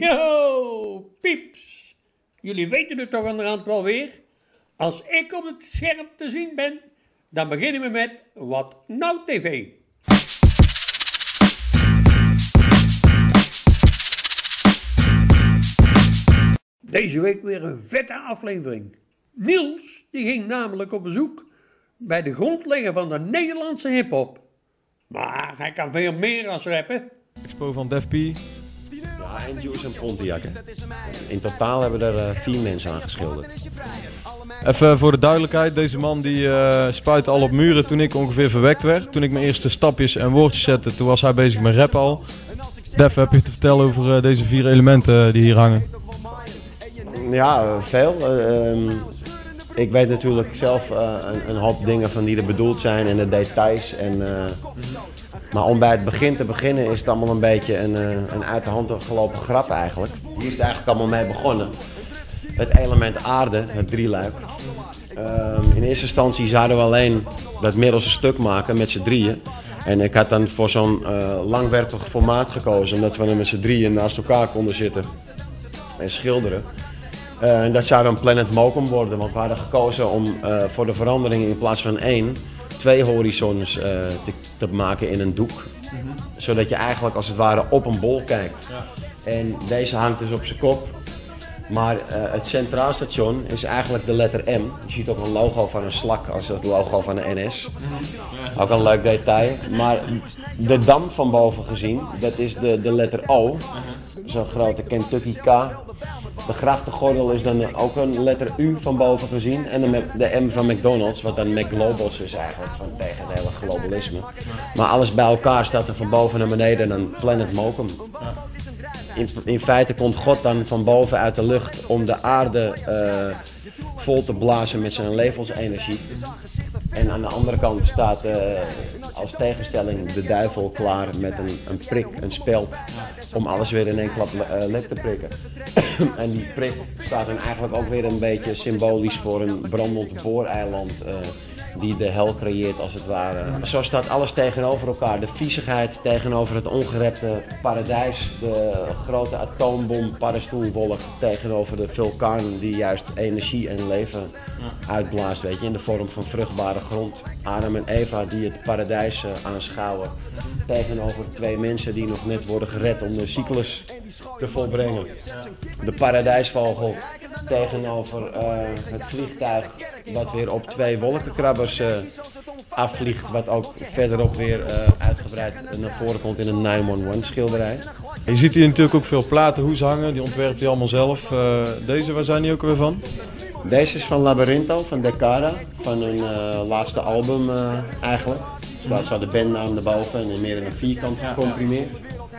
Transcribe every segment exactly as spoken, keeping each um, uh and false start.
Yo, pieps. Jullie weten het toch onderhand wel weer? Als ik op het scherm te zien ben, dan beginnen we met Wat Nou T V. Deze week weer een vette aflevering. Niels die ging namelijk op bezoek bij de grondlegger van de Nederlandse hiphop. Maar hij kan veel meer als rappen. Expo van Def P. Ja, en Juice en Pontiac. In totaal hebben er uh, vier mensen aan geschilderd. Even voor de duidelijkheid, deze man die uh, spuitte al op muren toen ik ongeveer verwekt werd. Toen ik mijn eerste stapjes en woordjes zette, toen was hij bezig met rap al. Def, heb je te vertellen over uh, deze vier elementen die hier hangen? Ja, veel. Uh, um, ik weet natuurlijk zelf uh, een, een hoop dingen van die er bedoeld zijn en de details. En, uh, maar om bij het begin te beginnen is het allemaal een beetje een, uh, een uit de hand gelopen grap eigenlijk. Hier is het eigenlijk allemaal mee begonnen. Het element aarde, het drieluik. Um, in eerste instantie zouden we alleen dat middelste stuk maken met z'n drieën. En ik had dan voor zo'n uh, langwerpig formaat gekozen, omdat we er met z'n drieën naast elkaar konden zitten en schilderen. Uh, en dat zou dan Planet Mokum worden, want we hadden gekozen om uh, voor de verandering in plaats van één, twee horizons uh, te, te maken in een doek. Mm-hmm. Zodat je eigenlijk als het ware op een bol kijkt. Ja. En deze hangt dus op zijn kop. Maar uh, het centraal station is eigenlijk de letter M. Je ziet ook een logo van een slak als het logo van de N S. Mm-hmm. Ook een leuk detail. Maar de dam van boven gezien, dat is de, de letter O. Mm-hmm. Zo'n grote Kentucky K. De grachtengordel is dan ook een letter U van boven gezien. En de, de M van McDonald's, wat dan McGlobals is eigenlijk, van tegen het hele globalisme. Maar alles bij elkaar staat er van boven naar beneden dan Planet Mokum. In, in feite komt God dan van boven uit de lucht om de aarde uh, vol te blazen met zijn levensenergie. En aan de andere kant staat uh, als tegenstelling de duivel klaar met een, een prik, een speld, om alles weer in één klap uh, lek te prikken. En die prik staat dan eigenlijk ook weer een beetje symbolisch voor een brandend booreiland uh, die de hel creëert als het ware. Zo staat alles tegenover elkaar. De viezigheid tegenover het ongerepte paradijs. De grote atoombom paddenstoelwolk tegenover de vulkaan die juist energie en leven uitblaast, weet je, in de vorm van vruchtbare grond. Adam en Eva die het paradijs uh, aanschouwen. Tegenover twee mensen die nog net worden gered om de cyclus te volbrengen. De paradijsvogel tegenover uh, het vliegtuig wat weer op twee wolkenkrabbers uh, afvliegt, wat ook verderop weer uh, uitgebreid naar voren komt in een negen een een schilderij. Je ziet hier natuurlijk ook veel platenhoes hangen, die ontwerpt hij allemaal zelf. Uh, deze, waar zijn die ook weer van? Deze is van Labyrinto, van Decada, van hun uh, laatste album uh, eigenlijk. Er staat zo de bandnaam erboven en meer in een vierkant gecomprimeerd.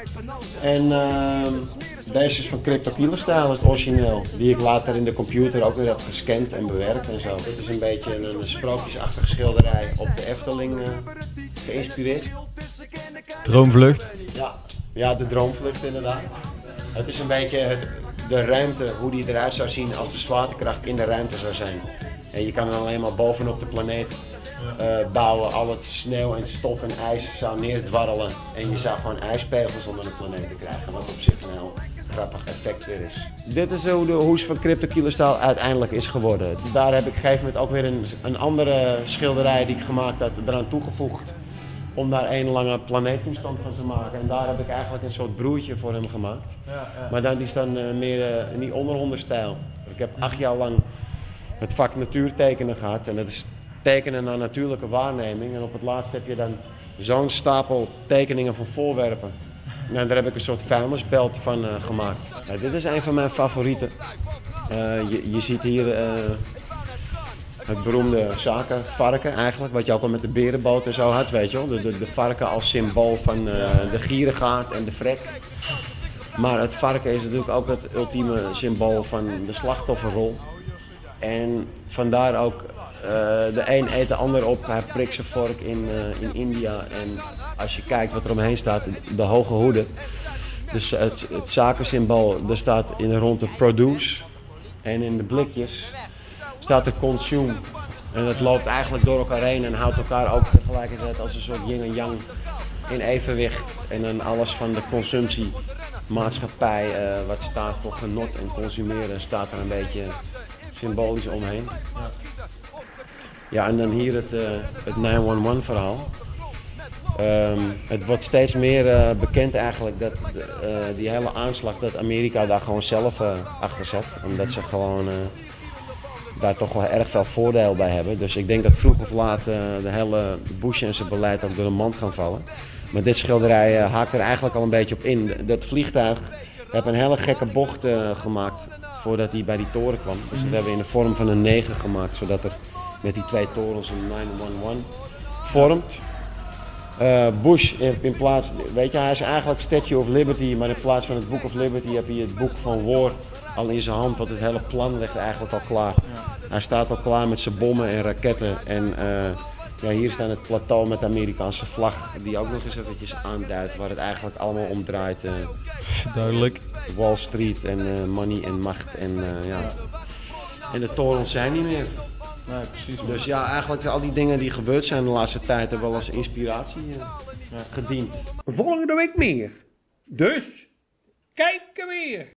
En uh, deze is van Crypto Killer Style, het origineel, die ik later in de computer ook weer heb gescand en bewerkt en zo. Dit is een beetje een, een sprookjesachtige schilderij op de Efteling uh, geïnspireerd. Droomvlucht? Ja, ja, de droomvlucht inderdaad. Het is een beetje het, de ruimte, hoe die eruit zou zien als de zwaartekracht in de ruimte zou zijn. En je kan dan alleen maar bovenop de planeet uh, bouwen, al het sneeuw en stof en ijs zou neerdwarrelen. En je zou gewoon ijspegels onder de planeet te krijgen, wat op zich een heel grappig effect weer is. Dit is hoe de hoes van Crypto Killer Style uiteindelijk is geworden. Daar heb ik op een gegeven moment ook weer een, een andere schilderij die ik gemaakt had eraan toegevoegd. Om daar een lange planeettoestand van te maken. En daar heb ik eigenlijk een soort broertje voor hem gemaakt. Ja, ja. Maar dan, die is dan uh, meer uh, in die onderhondenstijl. Ik heb acht jaar lang het vak natuurtekenen gehad. En dat is tekenen naar natuurlijke waarneming. En op het laatst heb je dan zo'n stapel tekeningen van voorwerpen. En daar heb ik een soort vuilnisbelt van uh, gemaakt. Ja, dit is een van mijn favorieten. Uh, je, je ziet hier... Uh, Het beroemde zakenvarken eigenlijk, wat je ook al met de berenboot en zo had, weet je wel. De, de, de varken als symbool van uh, de gierigaard en de vrek. Maar het varken is natuurlijk ook het ultieme symbool van de slachtofferrol. En vandaar ook, uh, de een eet de ander op, hij prikt zijn vork in, uh, in India. En als je kijkt wat er omheen staat, de hoge hoeden. Dus het, het zakensymbool, daar staat in de ronde produce en in de blikjes staat er consume. En dat loopt eigenlijk door elkaar heen en houdt elkaar ook tegelijkertijd als een soort yin en yang in evenwicht. En dan alles van de consumptie maatschappij uh, wat staat voor genot en consumeren staat er een beetje symbolisch omheen. Ja, ja en dan hier het, uh, het negen een een verhaal. Um, het wordt steeds meer uh, bekend eigenlijk dat uh, die hele aanslag, dat Amerika daar gewoon zelf uh, achter zat. Omdat ze gewoon uh, daar toch wel erg veel voordeel bij hebben. Dus ik denk dat vroeg of laat uh, de hele Bush en zijn beleid ook door de mand gaan vallen. Maar dit schilderij uh, haakt er eigenlijk al een beetje op in. Dat vliegtuig heeft een hele gekke bocht uh, gemaakt voordat hij bij die toren kwam. Dus dat hebben we in de vorm van een negen gemaakt, zodat er met die twee torens een negen een een vormt. Uh, Bush in, in plaats, weet je, hij is eigenlijk Statue of Liberty, maar in plaats van het Book of Liberty heb je het Boek van War al in zijn hand, want het hele plan ligt eigenlijk al klaar. Ja. Hij staat al klaar met zijn bommen en raketten en uh, ja, hier staat het plateau met de Amerikaanse vlag, die ook nog eens eventjes aanduidt waar het eigenlijk allemaal om draait. Uh, Duidelijk. Wall Street en uh, money en macht en uh, ja. En de torens zijn niet meer. Nee, precies. Man. Dus ja, eigenlijk al die dingen die gebeurd zijn de laatste tijd hebben wel als inspiratie uh, ja. gediend. Volgende week meer. Dus, kijk er weer!